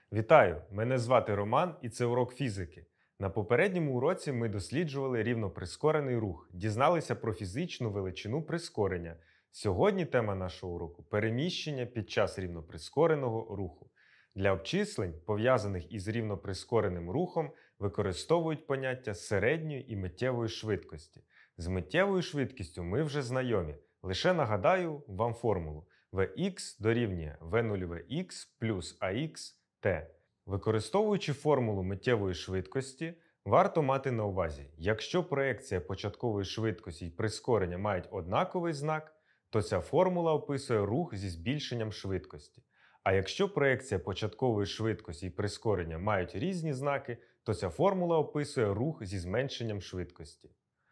Вітаю! Мене звати Роман і це урок фізики. На попередньому уроці ми досліджували рівноприскорений рух, дізналися про фізичну величину прискорення. Сьогодні тема нашого уроку – переміщення під час рівноприскореного руху. Для обчислень, пов'язаних із рівноприскореним рухом, використовують поняття середньої і миттєвої швидкості. З миттєвою швидкістю ми вже знайомі. Лише нагадаю вам формулу. Vx дорівнює v0vx плюс ax t. Використовуючи формулу миттєвої швидкості, варто мати на увазі, якщо проекція початкової швидкості і прискорення мають однаковий знак, то ця формула описує рух зі збільшенням швидкості. А якщо проекція початкової швидкості і прискорення мають різні знаки, то ця формула описує рух зі зменшенням швидкості.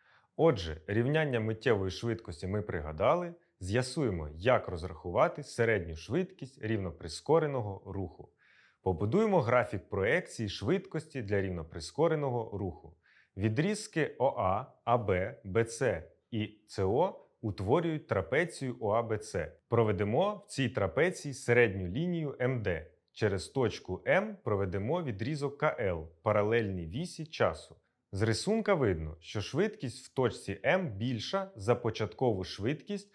Отже, рівняння миттєвої швидкості ми пригадали, з'ясуємо, як розрахувати середню швидкість рівноприскореного руху. Побудуємо графік проекції швидкості для рівноприскореного руху. Відрізки ОА, АБ, БЦ і СО утворюють трапецію ОАБЦ. Проведемо в цій трапеції середню лінію МД. Через точку М проведемо відрізок КЛ, паралельний вісі часу. З рисунка видно, що швидкість в точці М більша за початкову швидкість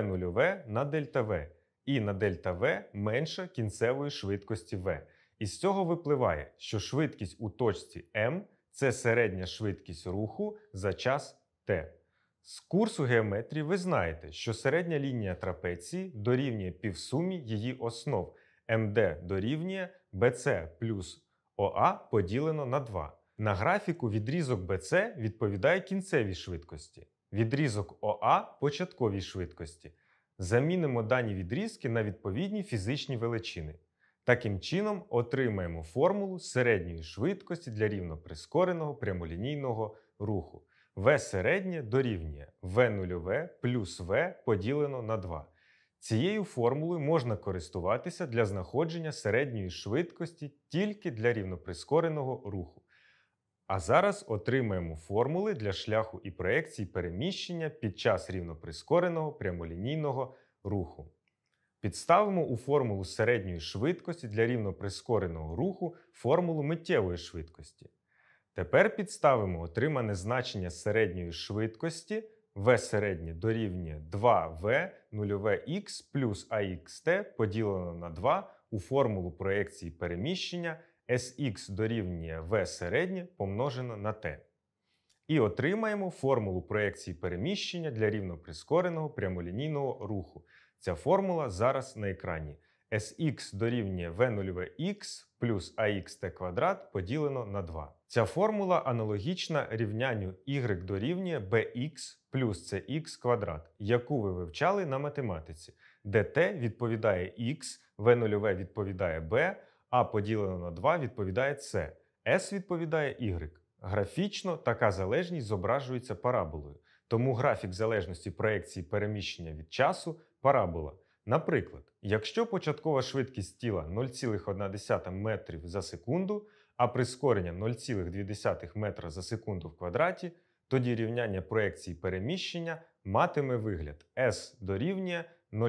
V0V на ΔV, і на ΔV менша кінцевої швидкості V. Із цього випливає, що швидкість у точці М – це середня швидкість руху за час T. З курсу геометрії ви знаєте, що середня лінія трапеції дорівнює півсумі її основ. МД дорівнює BC плюс ОА поділено на 2. На графіку відрізок BC відповідає кінцевій швидкості, відрізок ОА – початковій швидкості. Замінимо дані відрізки на відповідні фізичні величини. Таким чином отримаємо формулу середньої швидкості для рівноприскореного прямолінійного руху. V середнє дорівнює V0V плюс V поділено на 2. Цією формулою можна користуватися для знаходження середньої швидкості тільки для рівноприскореного руху. А зараз отримаємо формули для шляху і проекції переміщення під час рівноприскореного прямолінійного руху. Підставимо у формулу середньої швидкості для рівноприскореного руху формулу миттєвої швидкості. Тепер підставимо отримане значення середньої швидкості v середнє дорівнює 2v 0vx плюс axt поділено на 2 у формулу проекції переміщення Sx дорівнює v середнє помножено на t. І отримаємо формулу проекції переміщення для рівноприскореного прямолінійного руху. Ця формула зараз на екрані. Sx дорівнює v0vx плюс axt квадрат поділено на 2. Ця формула аналогічна рівнянню y дорівнює bx плюс cx квадрат, яку ви вивчали на математиці, де t відповідає x, v0v відповідає b, а поділено на 2 відповідає c, s відповідає y. Графічно така залежність зображується параболою, тому графік залежності проекції переміщення від часу – парабола. Наприклад, якщо початкова швидкість тіла 0,1 метрів за секунду, а прискорення 0,2 метра за секунду в квадраті, тоді рівняння проекції переміщення матиме вигляд S дорівнює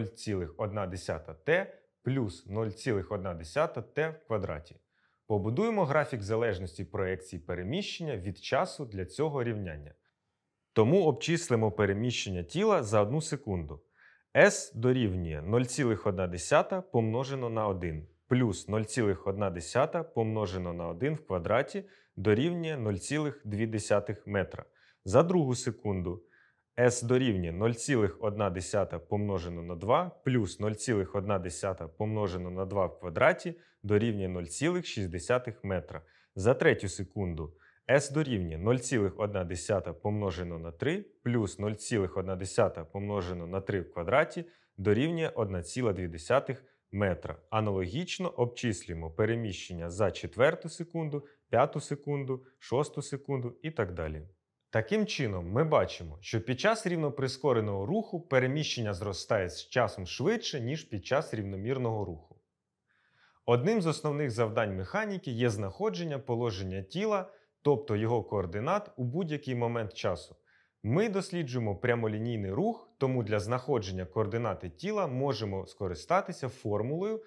0,1t плюс 0,1t в квадраті. Побудуємо графік залежності проекції переміщення від часу для цього рівняння. Тому обчислимо переміщення тіла за 1 секунду. S дорівнює 0,1 помножено на 1 плюс 0,1 помножено на 1 в квадраті дорівнює 0,2 метра. За 2 секунду S дорівнює 0,1 помножено на 2 плюс 0,1 помножено на 2 в квадраті дорівнює 0,6 метра. За 3 секунду S дорівнює 0,1 помножено на 3 плюс 0,1 помножено на 3 в квадраті дорівнює 1,2 метра. Аналогічно обчислюємо переміщення за 4 секунду, 5 секунду, 6 секунду і так далі. Таким чином, ми бачимо, що під час рівноприскореного руху переміщення зростає з часом швидше, ніж під час рівномірного руху. Одним з основних завдань механіки є знаходження положення тіла, тобто його координат у будь-який момент часу. Ми досліджуємо прямолінійний рух, тому для знаходження координати тіла можемо скористатися формулою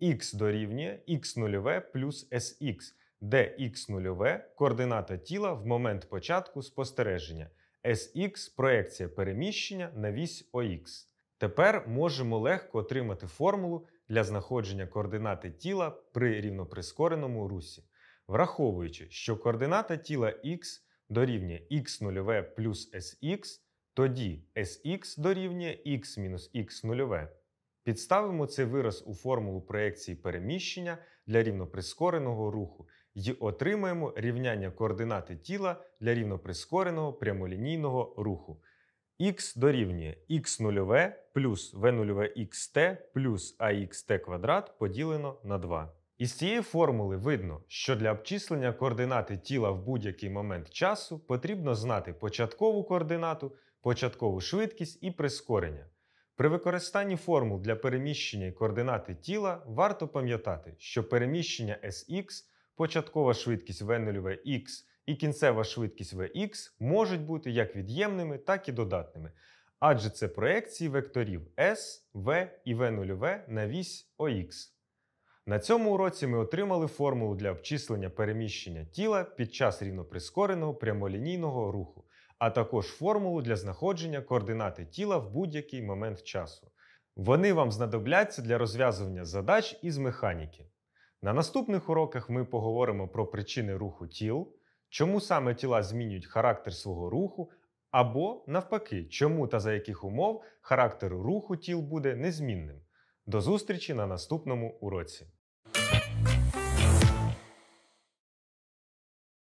х дорівнює х0 плюс sx, де х0 – координата тіла в момент початку спостереження, sx – проекція переміщення на вісь ОХ. Тепер можемо легко отримати формулу для знаходження координати тіла при рівноприскореному русі. Враховуючи, що координата тіла х дорівнює х0 плюс sx, тоді sx дорівнює х мінус х0. Підставимо цей вираз у формулу проекції переміщення для рівноприскореного руху і отримаємо рівняння координати тіла для рівноприскореного прямолінійного руху. Х дорівнює х0 плюс v0xt плюс axt квадрат поділено на 2. Із цієї формули видно, що для обчислення координати тіла в будь-який момент часу потрібно знати початкову координату, початкову швидкість і прискорення. При використанні формул для переміщення і координати тіла варто пам'ятати, що переміщення sx, початкова швидкість v0x і кінцева швидкість vx можуть бути як від'ємними, так і додатними, адже це проекції векторів s, v і v0 на вісь ОХ. На цьому уроці ми отримали формулу для обчислення переміщення тіла під час рівноприскореного прямолінійного руху, а також формулу для знаходження координати тіла в будь-який момент часу. Вони вам знадобляться для розв'язування задач із механіки. На наступних уроках ми поговоримо про причини руху тіл, чому саме тіла змінюють характер свого руху, або, навпаки, чому та за яких умов характер руху тіл буде незмінним. До зустрічі на наступному уроці!